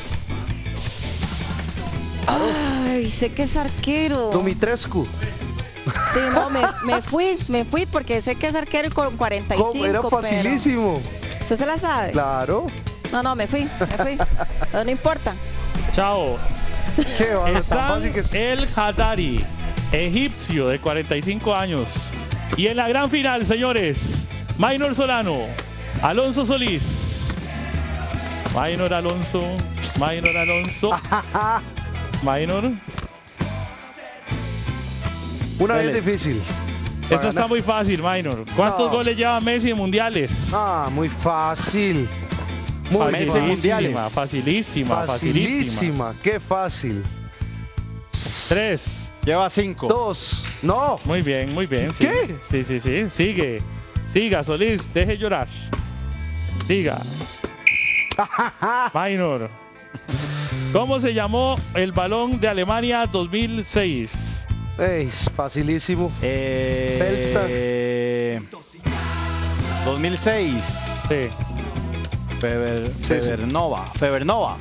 [SPEAKER 3] Ay, sé que es arquero.
[SPEAKER 4] Dumitrescu.
[SPEAKER 3] Sí, no, me fui porque sé que es arquero con 45.
[SPEAKER 4] ¿Cómo? Era facilísimo.
[SPEAKER 3] Pero ¿usted se la sabe?
[SPEAKER 4] Claro.
[SPEAKER 3] No, me fui. Pero no importa.
[SPEAKER 7] Chao.
[SPEAKER 4] Qué va, tan
[SPEAKER 7] Hassan
[SPEAKER 4] fácil que es.
[SPEAKER 7] El Haddari, egipcio de 45 años. Y en la gran final, señores, Minor Solano, Alonso Solís. Minor Alonso. Minor.
[SPEAKER 4] Una
[SPEAKER 7] Dele.
[SPEAKER 4] vez difícil.
[SPEAKER 7] Esto está muy fácil, Minor. ¿Cuántos goles lleva Messi en mundiales?
[SPEAKER 4] Muy fácil. Muy
[SPEAKER 7] Messi
[SPEAKER 4] fácil.
[SPEAKER 7] Facilísima.
[SPEAKER 4] Qué fácil.
[SPEAKER 7] 3.
[SPEAKER 2] Lleva 5.
[SPEAKER 4] 2. No.
[SPEAKER 7] Muy bien. Sí.
[SPEAKER 4] ¿Qué?
[SPEAKER 7] Sí. Siga, Solís, deje llorar. Siga. Minor. ¿Cómo se llamó el balón de Alemania 2006?
[SPEAKER 4] Facilísimo.
[SPEAKER 2] 2006.
[SPEAKER 7] Sí.
[SPEAKER 2] Febernova.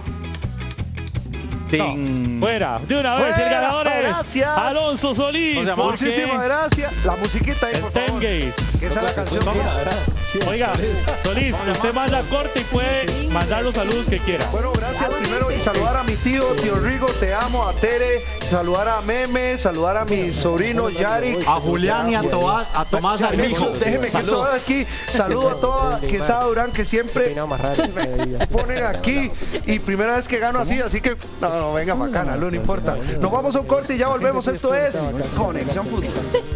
[SPEAKER 7] No, fuera. De una vez, el ganador es
[SPEAKER 4] gracias.
[SPEAKER 7] Alonso Solís.
[SPEAKER 4] Muchísimas gracias. La musiquita ahí, por favor.
[SPEAKER 7] Gaze.
[SPEAKER 4] Que esa es la canción.
[SPEAKER 7] Oiga, Solís, usted manda corte y puede mandar los saludos que quiera.
[SPEAKER 4] Bueno, gracias primero y saludar a mi tío Rigo, te amo, a Tere, saludar a Meme, saludar a mi sobrino Yari,
[SPEAKER 2] A Julián y a Tomás Armijo.
[SPEAKER 4] Déjeme que esto aquí. Saludo a toda Quesada Durán que siempre ponen aquí y primera vez que gano así que no, venga bacana, no importa. Nos vamos a un corte y ya volvemos. Esto es Conexión Fútbol.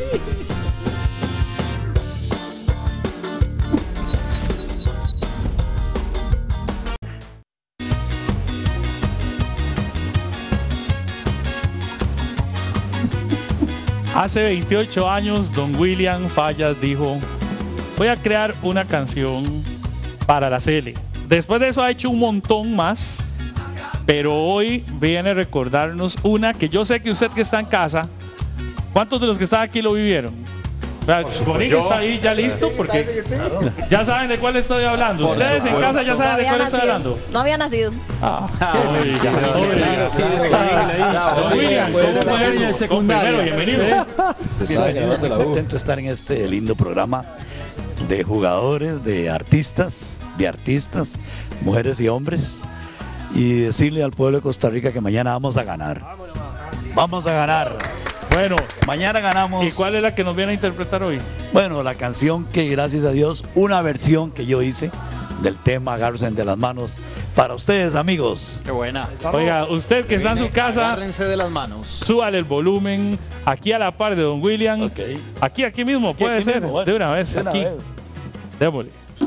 [SPEAKER 7] Hace 28 años, don William Fallas dijo: voy a crear una canción para la Cele. Después de eso ha hecho un montón más, pero hoy viene a recordarnos una que yo sé que usted que está en casa, ¿cuántos de los que están aquí lo vivieron? Corín está ahí ya listo porque ya saben de cuál estoy hablando. Ustedes en casa ya saben de cuál estoy hablando.
[SPEAKER 3] No había nacido.
[SPEAKER 7] Bienvenido.
[SPEAKER 9] Contento de estar en este lindo programa. de jugadores, de artistas, mujeres y hombres, y decirle al pueblo de Costa Rica que mañana vamos a ganar. Vamos a ganar.
[SPEAKER 7] Bueno,
[SPEAKER 9] mañana ganamos.
[SPEAKER 7] ¿Y cuál es la que nos viene a interpretar hoy?
[SPEAKER 9] Bueno, la canción que, gracias a Dios, una versión que yo hice del tema Agárrense de las manos para ustedes, amigos.
[SPEAKER 2] Qué buena.
[SPEAKER 7] Oiga, usted que está en su casa,
[SPEAKER 2] agárrense de las manos.
[SPEAKER 7] Súbale el volumen aquí a la par de don William.
[SPEAKER 9] Okay.
[SPEAKER 7] Aquí mismo, puede
[SPEAKER 9] aquí
[SPEAKER 7] ser.
[SPEAKER 9] Mismo, bueno,
[SPEAKER 7] de una vez, aquí. Démosle.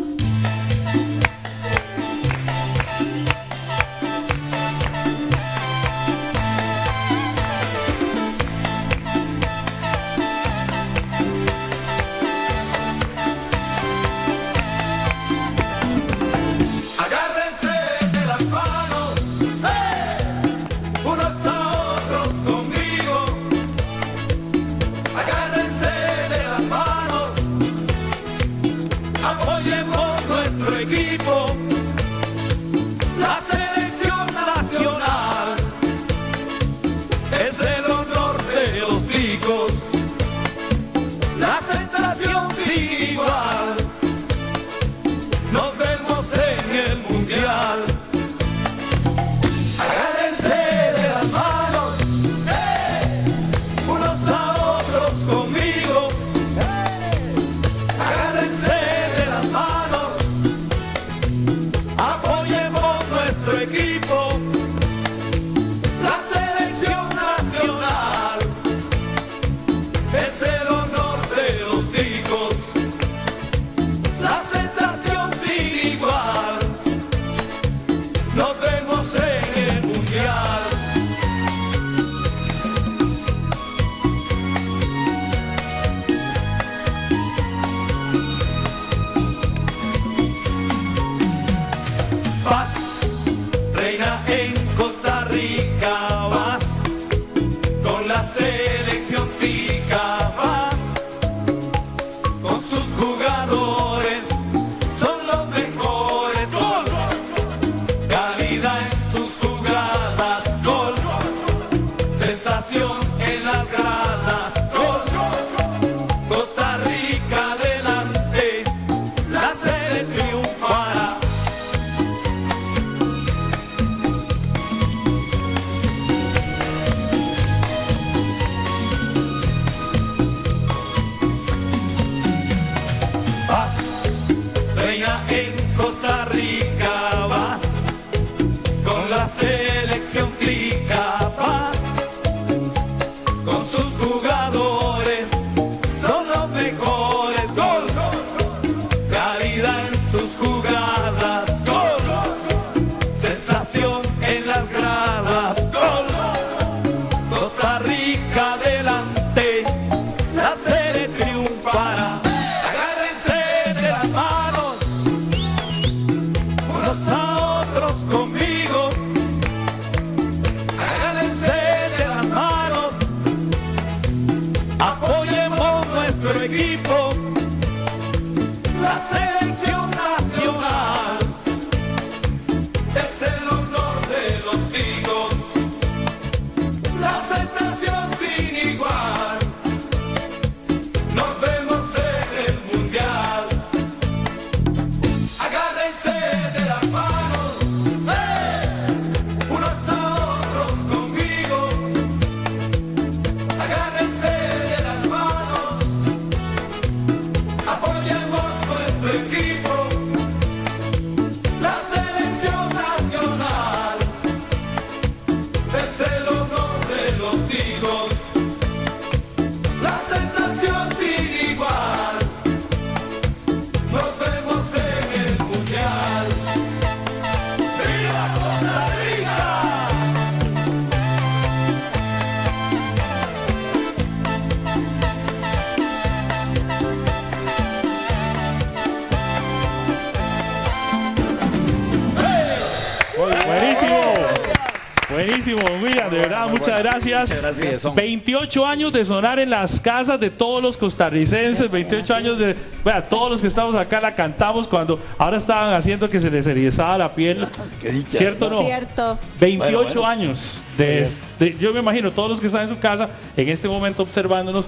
[SPEAKER 7] Buenísimo, William, de verdad, muchas gracias. 28 años de sonar en las casas de todos los costarricenses, 28 años de... Bueno, todos los que estamos acá la cantamos cuando ahora estaban haciendo que se les erizaba la piel.
[SPEAKER 9] Qué dicha.
[SPEAKER 7] ¿Cierto o no?
[SPEAKER 3] Cierto.
[SPEAKER 7] 28 años. Yo me imagino, todos los que están en su casa, en este momento observándonos,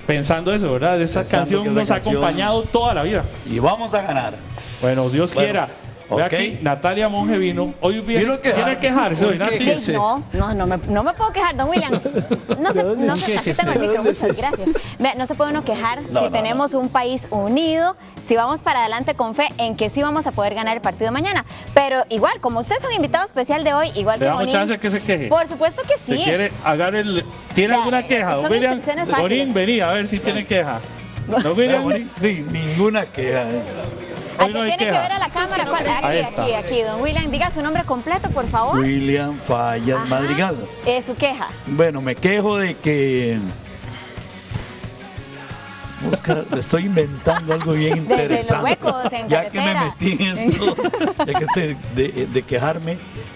[SPEAKER 7] pensando eso, ¿verdad? Esa canción nos ha acompañado toda la vida.
[SPEAKER 9] Y vamos a ganar.
[SPEAKER 7] Bueno, Dios quiera. Ve aquí, Natalia Monge vino. Hoy viene a quejarse hoy, Nati.
[SPEAKER 10] No me puedo quejar, don William. Aquí tengo el micro, muchas gracias. Vea, no se puede uno quejar si tenemos un país unido, si vamos para adelante con fe en que sí vamos a poder ganar el partido de mañana. Pero igual, como usted es un invitado especial de hoy, igual que
[SPEAKER 7] Gonín.
[SPEAKER 10] ¿Le damos
[SPEAKER 7] chance que se queje?
[SPEAKER 10] Por supuesto que sí.
[SPEAKER 7] ¿Tiene alguna queja, don William? Gonín, vení a ver si tiene queja.
[SPEAKER 9] Don William. Ninguna queja.
[SPEAKER 10] Aquí tiene que ver a la cámara. Aquí, don William, diga su nombre completo, por favor.
[SPEAKER 9] William Fallas Madrigal.
[SPEAKER 10] Su queja.
[SPEAKER 9] Bueno, me quejo de que... Oscar, le estoy inventando algo bien interesante.
[SPEAKER 10] De los huecos en
[SPEAKER 9] ya que me metí en esto, ya que estoy de quejarme,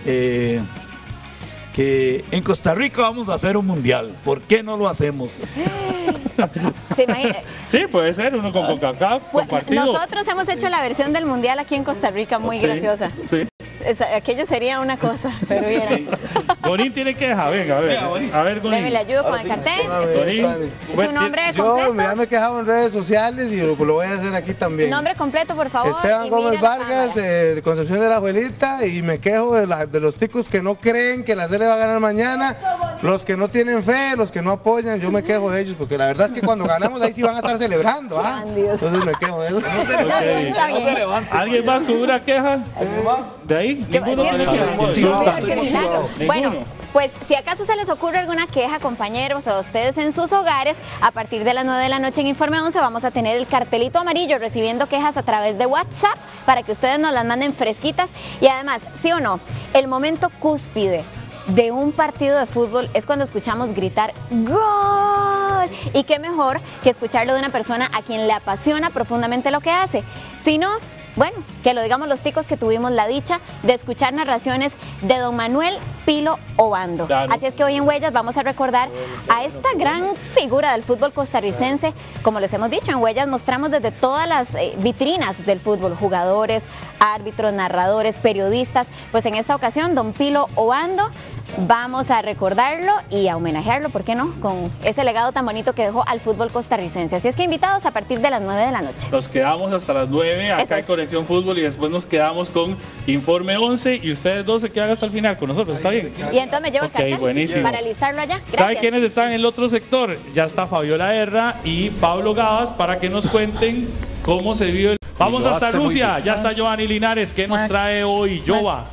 [SPEAKER 9] que en Costa Rica vamos a hacer un mundial. ¿Por qué no lo hacemos?
[SPEAKER 10] ¿Se imagina?
[SPEAKER 7] Sí, puede ser, uno con CONCACAF, compartido.
[SPEAKER 10] Nosotros hemos hecho la versión del mundial aquí en Costa Rica, muy graciosa.
[SPEAKER 7] Sí.
[SPEAKER 10] Aquello sería una cosa, pero bien.
[SPEAKER 7] Gonín tiene queja, venga, a ver. A ver, Gonín.
[SPEAKER 10] Le ayudo con el cartel. Su nombre completo.
[SPEAKER 11] Ya me he quejado en redes sociales y lo voy a hacer aquí también.
[SPEAKER 10] Nombre completo, por favor.
[SPEAKER 11] Esteban Gómez Vargas, de Concepción de la Abuelita, y me quejo de los ticos que no creen que la serie va a ganar mañana, los que no tienen fe, los que no apoyan, yo me quejo de ellos, porque la verdad es que cuando ganamos ahí sí van a estar celebrando, ¿ah? Entonces me quejo de eso.
[SPEAKER 7] ¿Alguien más con una queja? ¿De ahí? ¿Ninguno tiene queja?
[SPEAKER 10] Bueno, pues si acaso se les ocurre alguna queja, compañeros, o ustedes en sus hogares, a partir de las 9 de la noche en Informe 11 vamos a tener el cartelito amarillo recibiendo quejas a través de WhatsApp para que ustedes nos las manden fresquitas. Y además, sí o no, el momento cúspide de un partido de fútbol es cuando escuchamos gritar ¡Gol! Y qué mejor que escucharlo de una persona a quien le apasiona profundamente lo que hace. Si no, bueno, que lo digamos los ticos que tuvimos la dicha de escuchar narraciones de don Manuel Pilo Obando. Claro. Así es que hoy en Huellas vamos a recordar a esta gran figura del fútbol costarricense. Como les hemos dicho, en Huellas mostramos desde todas las vitrinas del fútbol, jugadores, árbitros, narradores, periodistas. Pues en esta ocasión, don Pilo Obando, vamos a recordarlo y a homenajearlo, ¿por qué no?, con ese legado tan bonito que dejó al fútbol costarricense. Así es que invitados a partir de las 9 de la noche.
[SPEAKER 7] Nos quedamos hasta las 9 acá en Conexión Fútbol y después nos quedamos con Informe 11 y ustedes dos se quedan hasta el final con nosotros, ¿está bien?
[SPEAKER 10] Y entonces me llevo el cartel
[SPEAKER 7] buenísimo.
[SPEAKER 10] para listarlo allá. Gracias.
[SPEAKER 7] ¿Sabe quiénes están en el otro sector? Ya está Fabiola Herra y Pablo Gabas para que nos cuenten cómo se vive. Vamos hasta Rusia, ya está Giovanni Linares. ¿Qué nos trae hoy, Jova?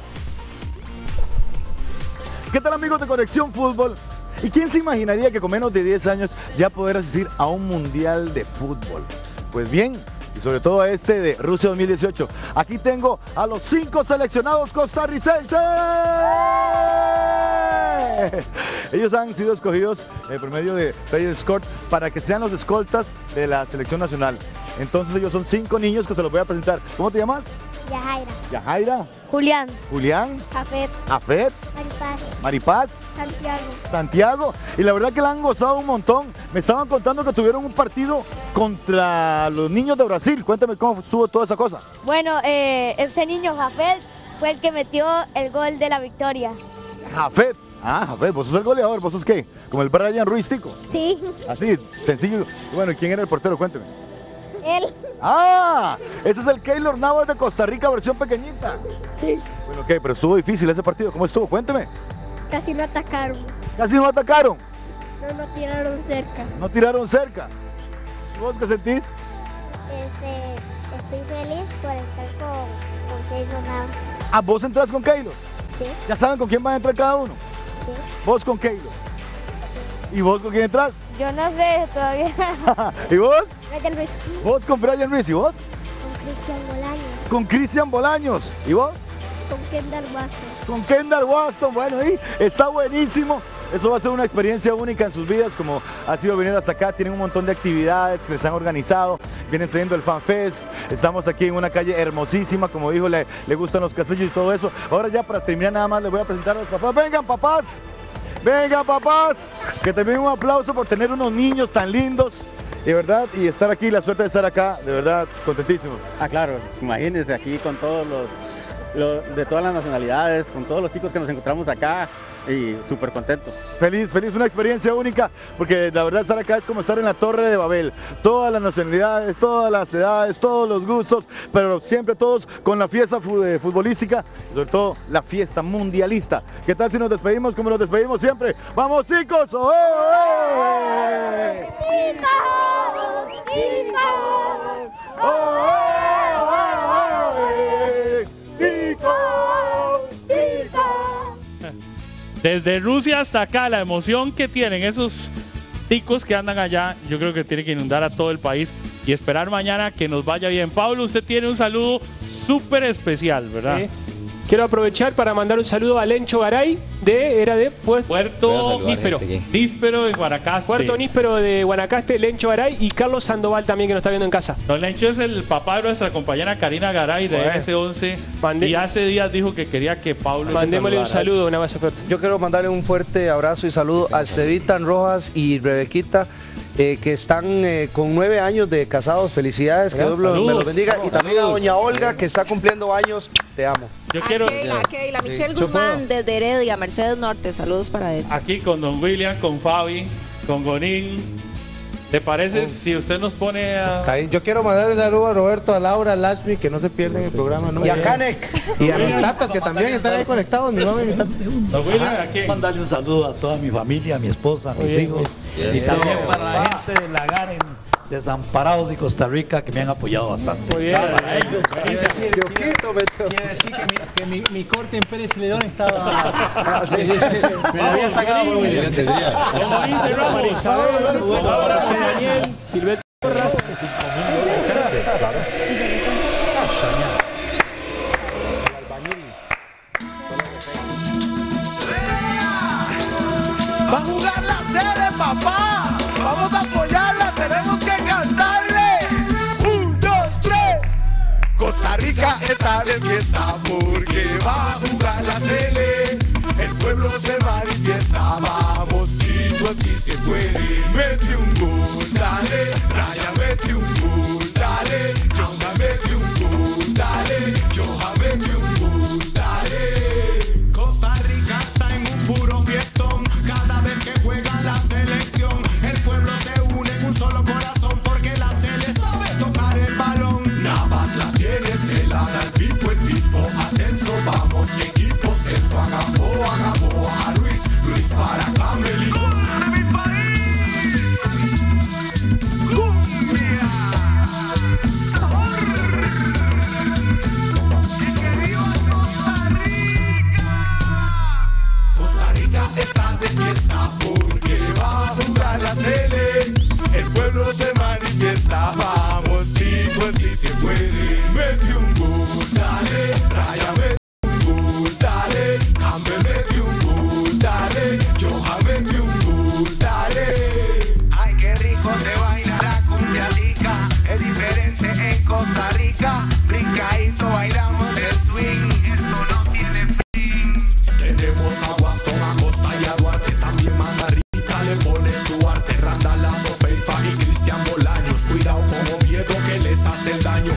[SPEAKER 12] ¿Qué tal, amigos de Conexión Fútbol? ¿Y quién se imaginaría que con menos de 10 años ya poder asistir a un mundial de fútbol? Pues bien, y sobre todo a este de Rusia 2018. Aquí tengo a los 5 seleccionados costarricenses. Ellos han sido escogidos por medio de Player Escort para que sean los escoltas de la selección nacional. Entonces ellos son 5 niños que se los voy a presentar. ¿Cómo te llamas?
[SPEAKER 13] Yajaira.
[SPEAKER 12] Yajaira.
[SPEAKER 13] Julián.
[SPEAKER 12] Julián.
[SPEAKER 13] Afet.
[SPEAKER 12] Afet.
[SPEAKER 13] Maripaz.
[SPEAKER 12] Maripaz.
[SPEAKER 13] Santiago.
[SPEAKER 12] Santiago. Y la verdad que la han gozado un montón. Me estaban contando que tuvieron un partido contra los niños de Brasil. Cuéntame cómo estuvo toda esa cosa.
[SPEAKER 13] Bueno, este niño, Jafet, fue el que metió el gol de la victoria.
[SPEAKER 12] Jafet. Ah, Jafet, vos sos el goleador. ¿Vos sos qué? ¿Como el Brian Ruiz, tico?
[SPEAKER 13] Sí.
[SPEAKER 12] Así, sencillo. Bueno, ¿quién era el portero? Cuénteme.
[SPEAKER 13] Él.
[SPEAKER 12] ¡Ah! Ese es el Keylor Navas de Costa Rica, versión pequeñita.
[SPEAKER 13] Sí.
[SPEAKER 12] Bueno, ok, pero estuvo difícil ese partido. ¿Cómo estuvo? Cuénteme.
[SPEAKER 13] Casi lo atacaron.
[SPEAKER 12] ¿Casi no atacaron?
[SPEAKER 13] No tiraron cerca.
[SPEAKER 12] No tiraron cerca. ¿Y vos qué sentís?
[SPEAKER 13] Estoy feliz por estar con Keylor Navas.
[SPEAKER 12] Ah, ¿vos entras con Keylor?
[SPEAKER 13] Sí.
[SPEAKER 12] ¿Ya saben con quién van a entrar cada uno?
[SPEAKER 13] Sí.
[SPEAKER 12] ¿Vos con Keylor? ¿Y vos con quién entras?
[SPEAKER 13] Yo no sé todavía.
[SPEAKER 12] ¿Y vos?
[SPEAKER 13] Brian Ruiz.
[SPEAKER 12] ¿Vos con Brian Ruiz? ¿Y vos?
[SPEAKER 13] Con Cristian Bolaños.
[SPEAKER 12] Con Cristian Bolaños. ¿Y vos?
[SPEAKER 13] Con Kendall Waston.
[SPEAKER 12] Con Kendall Waston. Bueno, ahí está buenísimo. Eso va a ser una experiencia única en sus vidas, como ha sido venir hasta acá. Tienen un montón de actividades que les han organizado. Vienen teniendo el Fan Fest. Estamos aquí en una calle hermosísima. Como dijo, le gustan los castillos y todo eso. Ahora ya para terminar nada más les voy a presentar a los papás. ¡Vengan, papás! Venga, papás, que también un aplauso por tener unos niños tan lindos, de verdad, y estar aquí, la suerte de estar acá, de verdad, contentísimo.
[SPEAKER 14] Ah, claro, imagínense aquí con todos los de todas las nacionalidades, con todos los chicos que nos encontramos acá, y súper contento.
[SPEAKER 12] Feliz, una experiencia única, porque la verdad estar acá es como estar en la Torre de Babel. Todas las nacionalidades, todas las edades, todos los gustos, pero siempre todos con la fiesta futbolística, y sobre todo la fiesta mundialista. ¿Qué tal si nos despedimos como nos despedimos siempre? ¡Vamos, chicos! ¡Oh,
[SPEAKER 7] Desde Rusia hasta acá, la emoción que tienen esos ticos que andan allá, yo creo que tiene que inundar a todo el país y esperar mañana que nos vaya bien. Pablo, usted tiene un saludo súper especial, ¿verdad?
[SPEAKER 1] Sí. Quiero aprovechar para mandar un saludo a Lencho Garay,
[SPEAKER 7] Puerto Níspero en Guanacaste.
[SPEAKER 1] Puerto Níspero de Guanacaste, Lencho Garay y Carlos Sandoval también, que nos está viendo en casa.
[SPEAKER 7] Don Lencho es el papá de nuestra compañera Karina Garay de MS11 y hace días dijo que quería que Pablo
[SPEAKER 1] mandémosle un saludo, una vez fuerte.
[SPEAKER 4] Yo quiero mandarle un fuerte abrazo y saludo a Estevita Rojas y Rebequita, que están con 9 años de casados. Felicidades, que Dios me los bendiga. Y también a doña Olga, que está cumpliendo años. Te amo.
[SPEAKER 3] Yo quiero... Keila, Michelle Guzmán desde Heredia, Mercedes Norte. Saludos para él.
[SPEAKER 7] Aquí con don William, con Fabi, con Gonín. ¿Te parece si usted nos pone a...?
[SPEAKER 11] Yo quiero mandar un saludo a Roberto, a Laura, a Lashmi, que no se pierden el programa. ¿No?
[SPEAKER 4] Y a Canek.
[SPEAKER 11] Y a mis tatas, que también están ahí conectados. Mi mamá y mis tatas.
[SPEAKER 9] Mandarle un saludo a toda mi familia, a mi esposa, a mis hijos. Y también para la gente de Lagaren, Desamparados y Costa Rica, que me han apoyado bastante.
[SPEAKER 8] Muy bien. Para ellos. Quiere decir que mi corte en Pérez Celedón estaba... Me la había sacado por William.
[SPEAKER 1] Como dice Ramos. Ahora José Daniel, Gilberto Torras.
[SPEAKER 5] Va a jugar la sede, papá. Vamos a apoyarla, tenemos que cantarle. 1, 2, 3. Costa Rica está de fiesta porque va a jugar la sede. El pueblo se manifiesta, vamos, Tito, así se puede. Mete un gol, dale, Raya, mete un gol, dale, Jonah, mete un gol, dale, Johan, mete un gol, dale. Costa Rica está en un puro fiestón, cada vez que juega la selección, el pueblo se une en un solo corazón, porque la sele sabe tocar el balón. Navas las tiene, se la da el pipo, ascenso, vamos, y equipo, censo, Agapó, a Luis para Cameli. ¡Gol de mi país! ¡Cumbia! ¡Sabor! ¡Y que viva Costa Rica! Costa Rica está de fiesta porque va a jugar la sele. El pueblo se manifiesta, vamos, Tito, si se puede. Mete un gol, dale, Raya, mete un gol, dale, Campbell, mete un gol, dale, Johan, mete un gol, dale. Ay, qué rico se baila la cumbia rica, es diferente en Costa Rica. Brincadito bailamos el swing, esto no tiene fin. Tenemos agua